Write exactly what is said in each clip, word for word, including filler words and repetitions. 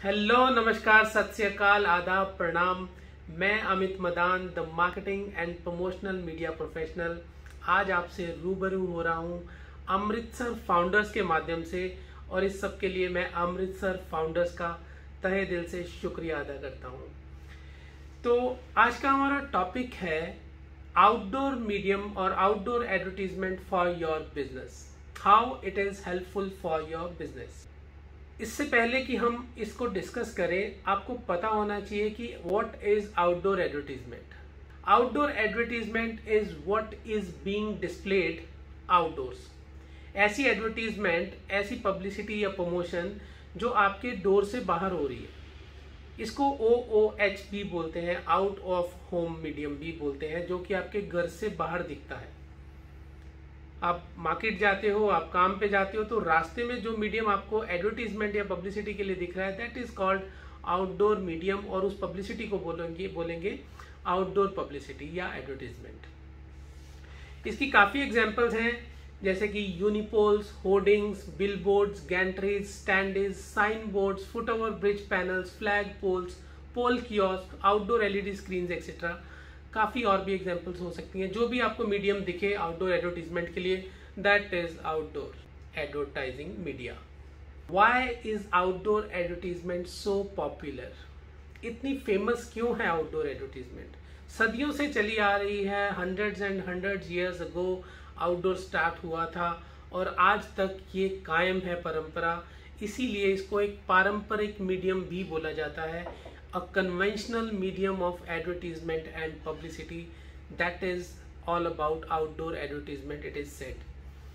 Hello, नमस्कार, सत श्री अकाल, आदाब, प्रणाम। मैं Amit Madan, the marketing and promotional media professional, आज आपसे रूबरू हो रहा हूं अमृतसर फाउंडर्स के माध्यम से। और इस सब के लिए मैं अमृतसर फाउंडर्स का तहे दिल से शुक्रिया अदा करता हूं। तो आज का हमारा टॉपिक है आउटडोर मीडियम और outdoor advertisement for your business, how it is helpful for your business. इससे पहले कि हम इसको डिस्कस करें, आपको पता होना चाहिए कि what is outdoor advertisement. Outdoor advertisement is what is being displayed outdoors. ऐसी एडवर्टीजमेंट, ऐसी पब्लिसिटी या प्रमोशन जो आपके डोर से बाहर हो रही है। इसको ओ ओ एच भी बोलते हैं, आउट ऑफ होम मीडियम भी बोलते हैं, जो कि आपके घर से बाहर दिखता है। आप मार्केट जाते हो, आप काम पे जाते हो, तो रास्ते में जो मीडियम आपको एडवर्टीजमेंट या पब्लिसिटी के लिए दिख रहा है, that is called outdoor medium. और उस पब्लिसिटी को बोलेंगे बोलेंगे आउटडोर पब्लिसिटी या एडवर्टीजमेंट। इसकी काफी एग्जांपल्स हैं, जैसे कि unipoles, hoardings, billboards, gantries, standees, sign boards, foot over bridge panels, flag poles, pole kiosk, outdoor LED screen etcetera. काफी और भी एग्जांपल्स हो सकती हैं। जो भी आपको मीडियम दिखे आउटडोर एडवर्टीजमेंट के लिए, that is outdoor advertising media. Why is outdoor advertisement so popular? इतनी फेमस क्यों है आउटडोर एडवर्टीजमेंट? सदियों से चली आ रही है, hundreds and hundreds years ago outdoor start हुआ था और आज तक ये कायम है परंपरा। इसीलिए इसको एक पारंपरिक मीडियम भी बोला जाता है, a conventional medium of advertisement and publicity, that is all about outdoor advertisement, it is said.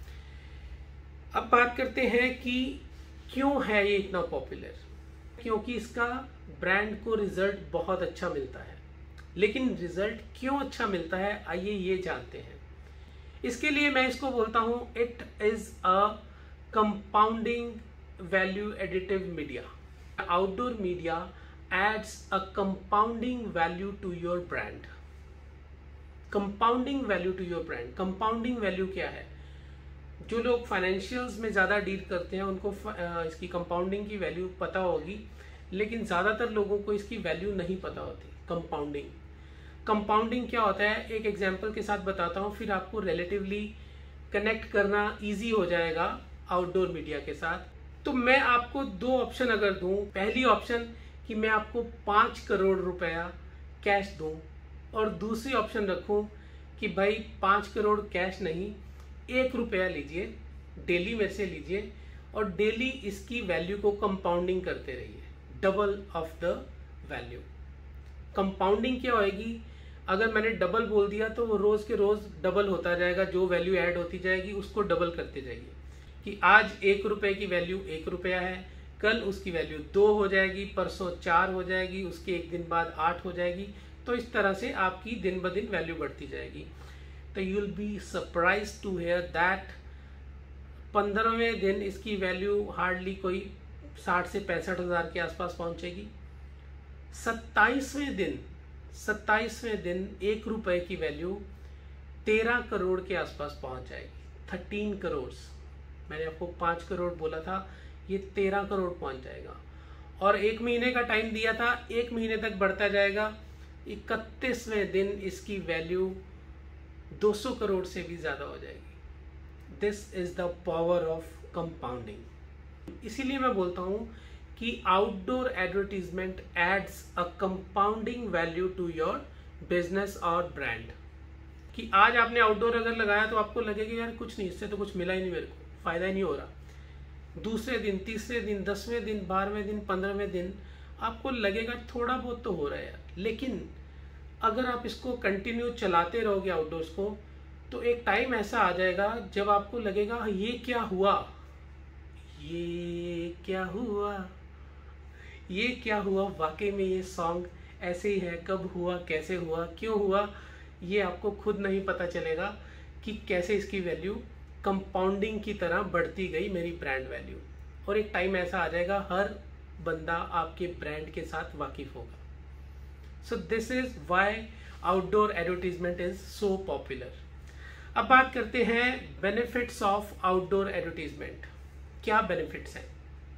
अब बात करते हैं कि क्यों है ये इतना पॉपुलर। क्योंकि इसका ब्रांड को रिजल्ट बहुत अच्छा मिलता है। लेकिन रिजल्ट क्यों अच्छा मिलता है, आइए ये जानते हैं। इसके लिए मैं इसको बोलता हूं, it is a compounding value additive media. Outdoor media adds a compounding value to your brand. compounding value to your brand. compounding value क्या है? जो लोग फाइनेंशियल्स में ज़्यादा डील करते हैं उनको इसकी कंपाउंडिंग की वैल्यू पता होगी, लेकिन ज़्यादातर लोगों को इसकी वैल्यू नहीं पता होती। कंपाउंडिंग कंपाउंडिंग क्या होता है, एक एग्जांपल के साथ बताता हूँ, फिर आपको रिलेटिवली कनेक्ट करना ईजी हो जाएगा आउटडोर मीडिया के साथ। तो मैं आपको दो ऑप्शन अगर दूं, पहली ऑप्शन कि मैं आपको पाँच करोड़ रुपया कैश दूं, और दूसरी ऑप्शन रखूं कि भाई पाँच करोड़ कैश नहीं, एक रुपया लीजिए, डेली मेरे से लीजिए और डेली इसकी वैल्यू को कंपाउंडिंग करते रहिए, double of the value. Compounding क्या होएगी? अगर मैंने डबल बोल दिया तो वो रोज के रोज डबल होता जाएगा, जो वैल्यू ऐड होती जाएगी उसको डबल करते जाइए। कि आज एक रुपए की वैल्यू एक रुपया है, कल उसकी वैल्यू दो हो जाएगी, परसों चार हो जाएगी, उसके एक दिन बाद आठ हो जाएगी। तो इस तरह से आपकी दिन ब दिन वैल्यू बढ़ती जाएगी। तो you will be surprise to hear that पंद्रहवें दिन इसकी वैल्यू हार्डली कोई साठ से पैंसठ हजार के आसपास पहुंचेगी। सत्ताईसवें दिन सत्ताईसवें दिन एक रुपए की वैल्यू तेरह करोड़ के आसपास पहुंच जाएगी। थर्टीन करोड़। मैंने आपको पांच करोड़ बोला था, ये तेरह करोड़ पहुंच जाएगा। और एक महीने का टाइम दिया था, एक महीने तक बढ़ता जाएगा। इकतीसवें दिन इसकी वैल्यू दो सौ करोड़ से भी ज्यादा हो जाएगी। This is the power of compounding. इसीलिए मैं बोलता हूं कि outdoor advertisement adds a compounding value to your business और ब्रांड। कि आज आपने आउटडोर अगर लगाया तो आपको लगेगा यार कुछ नहीं, इससे तो कुछ मिला ही नहीं, मेरे को फायदा ही नहीं हो रहा। दूसरे दिन, तीसरे दिन, दसवें दिन, बारहवें दिन, पंद्रहवें दिन आपको लगेगा थोड़ा बहुत तो हो रहा है। लेकिन अगर आप इसको कंटिन्यू चलाते रहोगे आउटडोर्स को, तो एक टाइम ऐसा आ जाएगा जब आपको लगेगा ये क्या हुआ, ये क्या हुआ, ये क्या हुआ। वाकई में ये सॉन्ग ऐसे ही है, कब हुआ, कैसे हुआ, क्यों हुआ, ये आपको खुद नहीं पता चलेगा कि कैसे इसकी वैल्यू कंपाउंडिंग की तरह बढ़ती गई, मेरी ब्रांड वैल्यू। और एक टाइम ऐसा आ जाएगा हर बंदा आपके ब्रांड के साथ वाकिफ होगा। So this is why outdoor advertisement is so popular. अब बात करते हैं बेनिफिट्स ऑफ आउटडोर एडवर्टीजमेंट। क्या बेनिफिट्स हैं?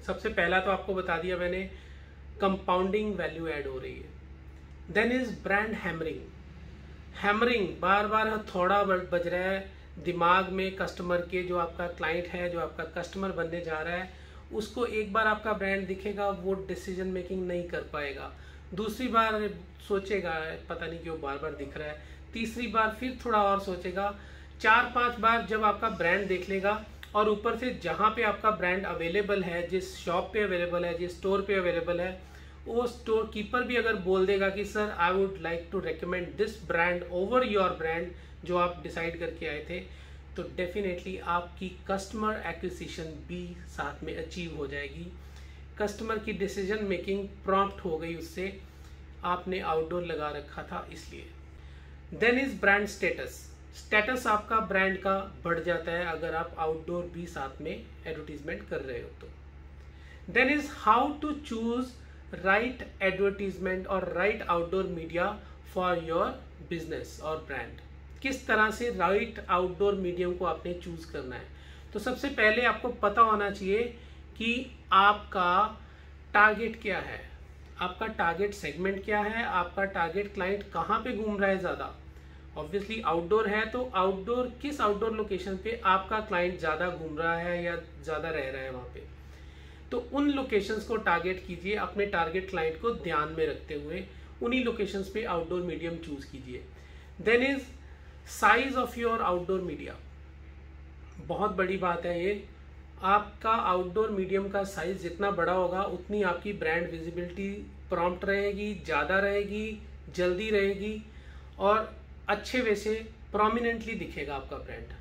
सबसे पहला तो आपको बता दिया मैंने, कंपाउंडिंग वैल्यू ऐड हो रही है। Then is brand hammering. Hammering, बार बार हथौड़ा बज रहा है दिमाग में कस्टमर के, जो आपका क्लाइंट है, जो आपका कस्टमर बनने जा रहा है, उसको एक बार आपका ब्रांड दिखेगा, वो डिसीजन मेकिंग नहीं कर पाएगा। दूसरी बार सोचेगा पता नहीं क्यों बार बार दिख रहा है, तीसरी बार फिर थोड़ा और सोचेगा, चार पांच बार जब आपका ब्रांड देख लेगा, और ऊपर से जहाँ पे आपका ब्रांड अवेलेबल है, जिस शॉप पे अवेलेबल है, जिस स्टोर पे अवेलेबल है, वो स्टोर कीपर भी अगर बोल देगा कि sir I would like to recommend this brand over your brand जो आप डिसाइड करके आए थे, तो डेफिनेटली आपकी कस्टमर एक्विजिशन भी साथ में अचीव हो जाएगी। कस्टमर की डिसीजन मेकिंग प्रॉम्प्ट हो गई उससे, आपने आउटडोर लगा रखा था इसलिए। Then is brand status. Status आपका ब्रांड का बढ़ जाता है अगर आप आउटडोर भी साथ में एडवर्टीजमेंट कर रहे हो तो। Then is how to choose right advertisement और right outdoor media for your business और ब्रांड। किस तरह से राइट आउटडोर मीडियम को आपने चूज करना है। तो सबसे पहले आपको पता होना चाहिए कि आपका टारगेट क्या है, आपका टारगेट सेगमेंट क्या है, आपका टारगेट क्लाइंट कहाँ पे घूम रहा है ज़्यादा। ऑब्वियसली आउटडोर है तो आउटडोर, किस आउटडोर लोकेशन पे आपका क्लाइंट ज़्यादा घूम रहा है या ज़्यादा रह रहा है वहाँ पे, तो उन लोकेशंस को टारगेट कीजिए, अपने टारगेट क्लाइंट को ध्यान में रखते हुए उन्हीं लोकेशंस पे आउटडोर मीडियम चूज कीजिए। Then is size of your outdoor media. बहुत बड़ी बात है ये, आपका आउटडोर मीडियम का साइज जितना बड़ा होगा उतनी आपकी ब्रांड विजिबिलिटी प्रॉम्प्ट रहेगी, ज़्यादा रहेगी, जल्दी रहेगी और अच्छे वे से प्रोमिनेंटली दिखेगा आपका brand.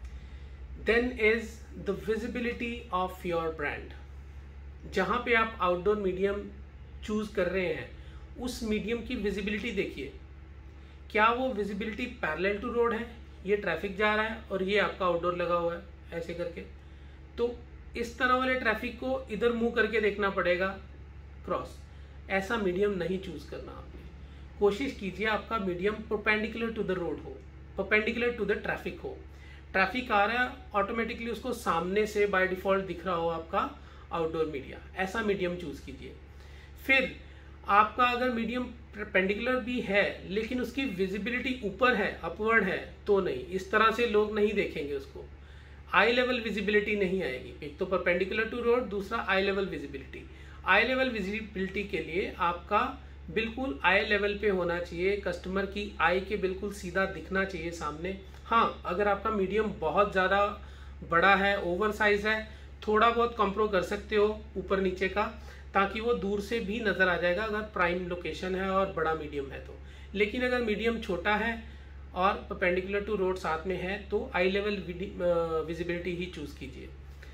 Then is the visibility of your brand. जहाँ पे आप आउटडोर मीडियम चूज कर रहे हैं उस मीडियम की विजिबिलिटी देखिए, क्या वो विजिबिलिटी पैरेलल टू रोड है, ये ट्रैफिक जा रहा है और ये आपका आउटडोर लगा हुआ है ऐसे करके, तो इस तरह वाले ट्रैफिक को इधर मुंह करके देखना पड़ेगा क्रॉस, ऐसा मीडियम नहीं चूज करना आपने। कोशिश कीजिए आपका medium perpendicular to the road हो, परपेंडिकुलर टू द ट्रैफिक हो। ट्रैफिक आ रहा है ऑटोमेटिकली उसको सामने से बाय डिफॉल्ट दिख रहा हो आपका आउटडोर मीडिया, ऐसा मीडियम चूज कीजिए। फिर आपका अगर मीडियम परपेंडिकुलर भी है लेकिन उसकी विजिबिलिटी ऊपर है, अपवर्ड है, तो नहीं, इस तरह से लोग नहीं देखेंगे उसको, आई लेवल विजिबिलिटी नहीं आएगी। एक तो परपेंडिकुलर टू रोड, दूसरा eye level visibility. Eye level visibility के लिए आपका बिल्कुल आई लेवल पे होना चाहिए, कस्टमर की आई के बिल्कुल सीधा दिखना चाहिए सामने। हाँ, अगर आपका मीडियम बहुत ज़्यादा बड़ा है, ओवर साइज है, थोड़ा बहुत कंप्रो कर सकते हो ऊपर नीचे का, ताकि वो दूर से भी नज़र आ जाएगा अगर प्राइम लोकेशन है और बड़ा मीडियम है तो। लेकिन अगर मीडियम छोटा है और परपेंडिकुलर टू रोड साथ में है तो आई लेवल विजिबिलिटी ही चूज कीजिए।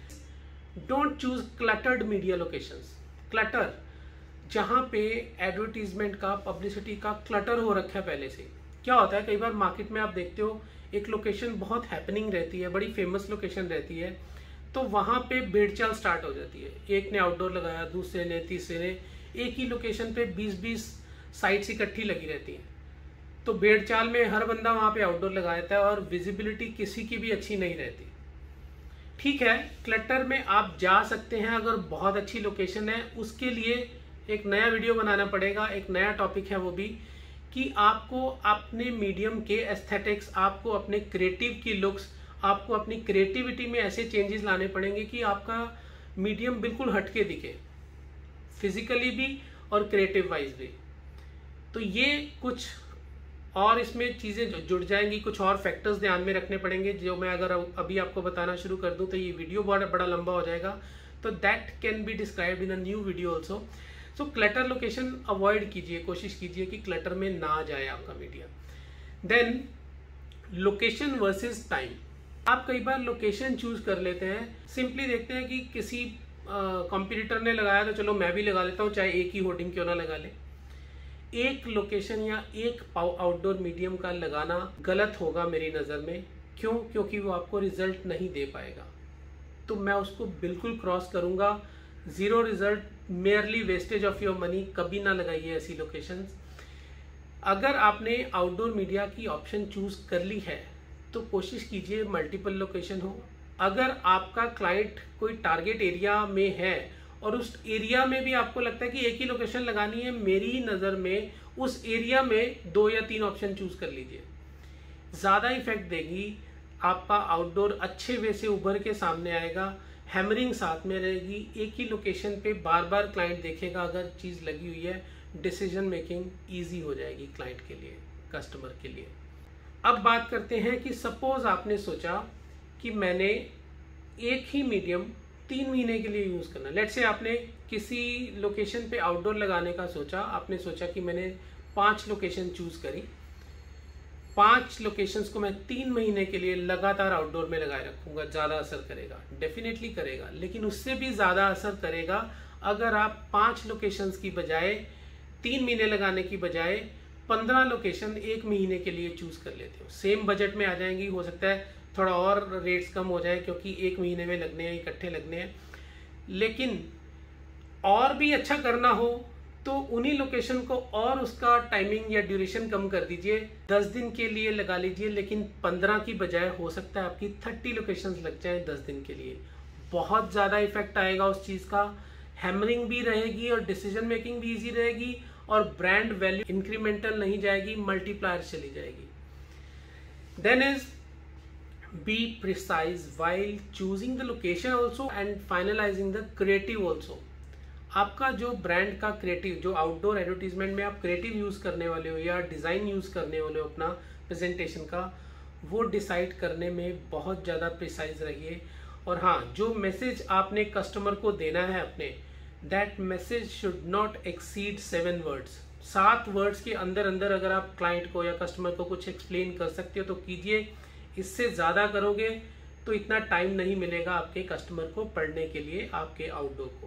Don't choose cluttered media locations. Clutter, जहाँ पे एडवर्टीजमेंट का, पब्लिसिटी का क्लटर हो रखा है पहले से। क्या होता है, कई बार मार्केट में आप देखते हो एक लोकेशन बहुत हैपनिंग रहती है, बड़ी फेमस लोकेशन रहती है, तो वहाँ पे भेड़चाल स्टार्ट हो जाती है। एक ने आउटडोर लगाया, दूसरे ने, तीसरे ने, एक ही लोकेशन पे बीस बीस साइट्स इकट्ठी लगी रहती हैं, तो भेड़चाल में हर बंदा वहाँ पे आउटडोर लगा देता है और विजिबिलिटी किसी की भी अच्छी नहीं रहती। ठीक है, क्लटर में आप जा सकते हैं अगर बहुत अच्छी लोकेशन है, उसके लिए एक नया वीडियो बनाना पड़ेगा, एक नया टॉपिक है वो भी, कि आपको अपने मीडियम के एस्थेटिक्स, आपको अपने क्रिएटिव की लुक्स, आपको अपनी क्रिएटिविटी में ऐसे चेंजेस लाने पड़ेंगे कि आपका मीडियम बिल्कुल हटके दिखे, फिजिकली भी और क्रिएटिव वाइज भी। तो ये कुछ और इसमें चीज़ें जुड़ जाएंगी, कुछ और फैक्टर्स ध्यान में रखने पड़ेंगे, जो मैं अगर अभी आपको बताना शुरू कर दूं तो ये वीडियो बहुत बड़ा लंबा हो जाएगा, तो that can be described in a new video also. So clutter location avoid कीजिए, कोशिश कीजिए कि क्लटर में ना जाए आपका media. Then location versus time. आप कई बार लोकेशन चूज कर लेते हैं, सिंपली देखते हैं कि किसी कॉम्पिटिटर ने लगाया तो चलो मैं भी लगा लेता हूँ, चाहे एक ही होर्डिंग क्यों ना लगा ले। एक लोकेशन या एक आउटडोर मीडियम का लगाना गलत होगा मेरी नज़र में। क्यों? क्योंकि वो आपको रिजल्ट नहीं दे पाएगा, तो मैं उसको बिल्कुल क्रॉस करूँगा। Zero result, merely wastage of your money, कभी ना लगाइए ऐसी लोकेशंस। अगर आपने आउटडोर मीडिया की ऑप्शन चूज कर ली है तो कोशिश कीजिए मल्टीपल लोकेशन हो। अगर आपका क्लाइंट कोई टारगेट एरिया में है और उस एरिया में भी आपको लगता है कि एक ही लोकेशन लगानी है, मेरी ही नज़र में उस एरिया में दो या तीन ऑप्शन चूज कर लीजिए, ज़्यादा इफेक्ट देगी। आपका आउटडोर अच्छे वे से उभर के सामने आएगा, हैमरिंग साथ में रहेगी, एक ही लोकेशन पे बार बार क्लाइंट देखेगा अगर चीज़ लगी हुई है, डिसीजन मेकिंग ईजी हो जाएगी क्लाइंट के लिए, कस्टमर के लिए। अब बात करते हैं कि सपोज आपने सोचा कि मैंने एक ही मीडियम तीन महीने के लिए यूज़ करना। लेट्स से आपने किसी लोकेशन पे आउटडोर लगाने का सोचा, आपने सोचा कि मैंने पांच लोकेशन चूज करी, पांच लोकेशंस को मैं तीन महीने के लिए लगातार आउटडोर में लगाए रखूंगा, ज़्यादा असर करेगा, डेफिनेटली करेगा, लेकिन उससे भी ज़्यादा असर करेगा अगर आप पांच लोकेशंस की बजाय, तीन महीने लगाने की बजाय पंद्रह लोकेशन एक महीने के लिए चूज कर लेते हो। सेम बजट में आ जाएंगी, हो सकता है थोड़ा और रेट्स कम हो जाए क्योंकि एक महीने में लगने हैं, इकट्ठे लगने हैं, लेकिन और भी अच्छा करना हो तो उन्हीं लोकेशन को और उसका टाइमिंग या ड्यूरेशन कम कर दीजिए, दस दिन के लिए लगा लीजिए, लेकिन पंद्रह की बजाय हो सकता है आपकी थर्टी लोकेशंस लग जाए दस दिन के लिए। बहुत ज़्यादा इफेक्ट आएगा उस चीज़ का, हैमरिंग भी रहेगी और डिसीजन मेकिंग भी इजी रहेगी और ब्रांड वैल्यू इंक्रीमेंटल नहीं जाएगी, मल्टीप्लायर चली जाएगी। Then is be precise while choosing the location also and finalizing the creative also। आपका जो ब्रांड का क्रिएटिव, जो आउटडोर एडवर्टीजमेंट में आप क्रिएटिव यूज करने वाले हो या डिजाइन यूज करने वाले हो अपना प्रेजेंटेशन का, वो डिसाइड करने में बहुत ज़्यादा प्रिसाइज रहिए। और हाँ, जो मैसेज आपने कस्टमर को देना है अपने, that message should not exceed seven words. सात वर्ड्स के अंदर अंदर अगर आप क्लाइंट को या कस्टमर को कुछ एक्सप्लेन कर सकते हो तो कीजिए, इससे ज़्यादा करोगे तो इतना टाइम नहीं मिलेगा आपके कस्टमर को पढ़ने के लिए आपके आउटडोर को।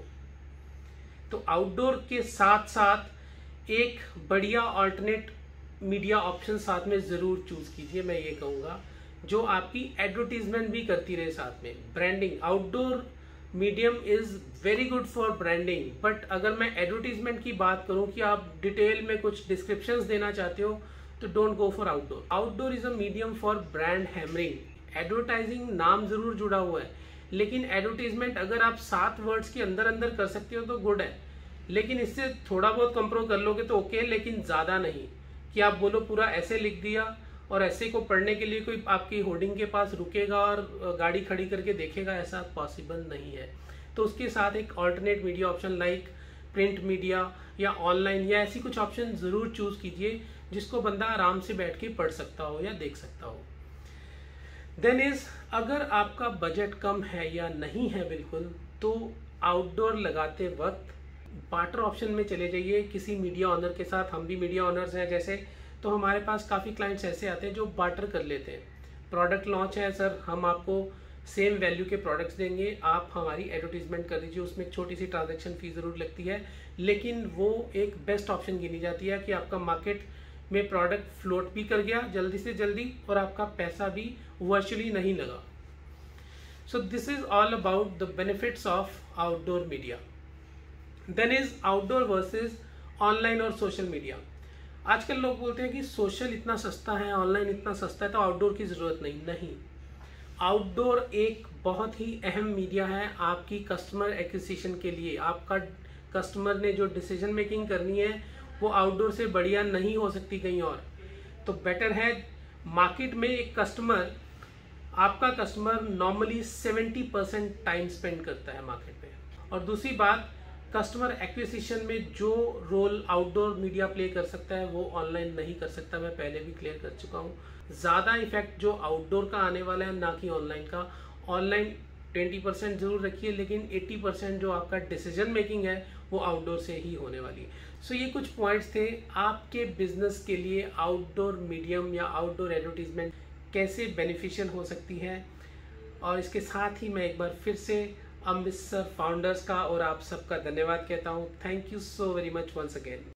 तो आउटडोर के साथ साथ एक बढ़िया अल्टरनेट मीडिया ऑप्शन साथ में ज़रूर चूज कीजिए, मैं ये कहूँगा, जो आपकी एडवर्टीजमेंट भी करती रहे साथ में। Branding, outdoor medium is very good for branding, but अगर मैं एडवर्टीजमेंट की बात करूँ कि आप डिटेल में कुछ डिस्क्रिप्शंस देना चाहते हो तो don't go for outdoor. Outdoor is a medium for brand hammering. Advertising नाम जरूर जुड़ा हुआ है, लेकिन एडवर्टीजमेंट अगर आप सात वर्ड्स के अंदर अंदर कर सकते हो तो गुड है, लेकिन इससे थोड़ा बहुत कंप्रोज कर लोगे तो ओके, लेकिन ज्यादा नहीं कि आप बोलो पूरा ऐसे लिख दिया और ऐसे को पढ़ने के लिए कोई आपकी होर्डिंग के पास रुकेगा और गाड़ी खड़ी करके देखेगा, ऐसा पॉसिबल नहीं है। तो उसके साथ एक alternate media option like print media या ऑनलाइन या ऐसी कुछ ऑप्शन जरूर चूज कीजिए जिसको बंदा आराम से बैठ के पढ़ सकता हो या देख सकता हो। देन इज, अगर आपका बजट कम है या नहीं है बिल्कुल, तो आउटडोर लगाते वक्त बार्टर ऑप्शन में चले जाइए किसी मीडिया ऑनर के साथ। हम भी मीडिया ऑनर्स हैं जैसे, तो हमारे पास काफ़ी क्लाइंट्स ऐसे आते हैं जो बार्टर कर लेते हैं। प्रोडक्ट लॉन्च है सर, हम आपको सेम वैल्यू के प्रोडक्ट्स देंगे, आप हमारी एडवर्टीजमेंट कर दीजिए, उसमें एक छोटी सी ट्रांजैक्शन फी ज़रूर लगती है, लेकिन वो एक बेस्ट ऑप्शन गिनी जाती है कि आपका मार्केट में प्रोडक्ट फ्लोट भी कर गया जल्दी से जल्दी और आपका पैसा भी वर्चुअली नहीं लगा। So this is all about the benefits of outdoor media. Then is outdoor versus online और सोशल मीडिया। आजकल लोग बोलते हैं कि सोशल इतना सस्ता है, ऑनलाइन इतना सस्ता है, तो आउटडोर की ज़रूरत नहीं। नहीं, आउटडोर एक बहुत ही अहम मीडिया है आपकी कस्टमर एक्विजिशन के लिए। आपका कस्टमर ने जो डिसीजन मेकिंग करनी है वो आउटडोर से बढ़िया नहीं हो सकती कहीं और। तो बेटर है, मार्केट में एक कस्टमर, आपका customer normally seventy percent time spend करता है मार्केट में। और दूसरी बात, कस्टमर एक्विजिशन में जो रोल आउटडोर मीडिया प्ले कर सकता है वो ऑनलाइन नहीं कर सकता, मैं पहले भी क्लियर कर चुका हूँ। ज़्यादा इफेक्ट जो आउटडोर का आने वाला है ना कि ऑनलाइन का। ऑनलाइन ट्वेंटी परसेंट जरूर रखिए, लेकिन एट्टी परसेंट जो आपका डिसीजन मेकिंग है वो आउटडोर से ही होने वाली है। सो so, ये कुछ पॉइंट्स थे आपके बिजनेस के लिए आउटडोर मीडियम या आउटडोर एडवर्टीजमेंट कैसे बेनिफिशियल हो सकती है। और इसके साथ ही मैं एक बार फिर से अमृतसर फाउंडर्स का और आप सबका धन्यवाद कहता हूँ। Thank you so very much once again.